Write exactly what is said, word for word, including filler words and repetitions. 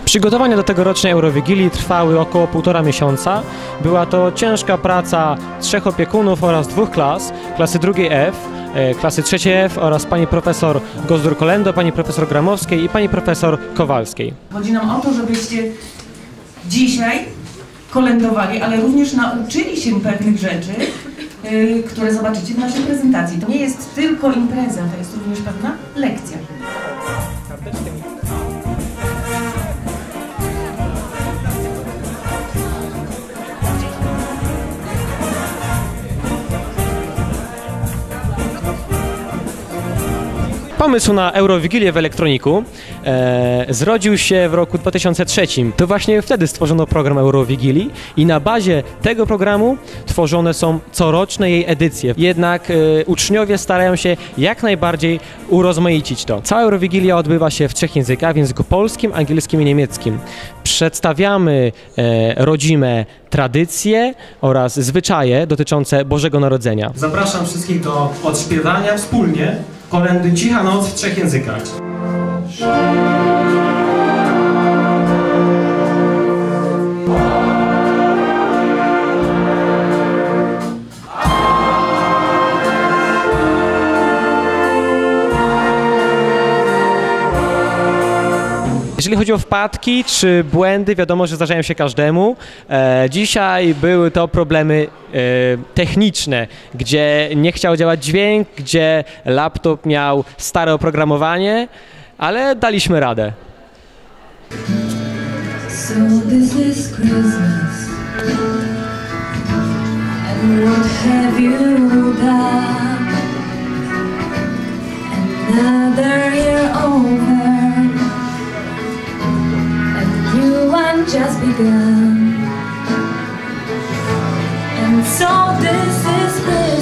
Przygotowania do tegorocznej Eurowigilii trwały około półtora miesiąca. Była to ciężka praca trzech opiekunów oraz dwóch klas, klasy drugiej F, klasy trzeciej F oraz pani profesor Gozdur-Kolendo, pani profesor Gramowskiej i pani profesor Kowalskiej. Chodzi nam o to, żebyście dzisiaj kolędowali, ale również nauczyli się pewnych rzeczy, yy, które zobaczycie w naszej prezentacji. To nie jest tylko impreza, to jest również pewna lekcja. Pomysł na Eurowigilię w elektroniku e, zrodził się w roku dwa tysiące trzecim. To właśnie wtedy stworzono program Eurowigilii i na bazie tego programu tworzone są coroczne jej edycje. Jednak e, uczniowie starają się jak najbardziej urozmaicić to. Cała Eurowigilia odbywa się w trzech językach, w języku polskim, angielskim i niemieckim. Przedstawiamy e, rodzime tradycje oraz zwyczaje dotyczące Bożego Narodzenia. Zapraszam wszystkich do odśpiewania wspólnie kolędy Cicha Noc w trzech językach. Jeżeli chodzi o wpadki czy błędy, wiadomo, że zdarzają się każdemu. E, dzisiaj były to problemy e, techniczne, gdzie nie chciał działać dźwięk, gdzie laptop miał stare oprogramowanie, ale daliśmy radę. So this is Christmas, and what have you done? Another year over, just begun, and so this is Christmas.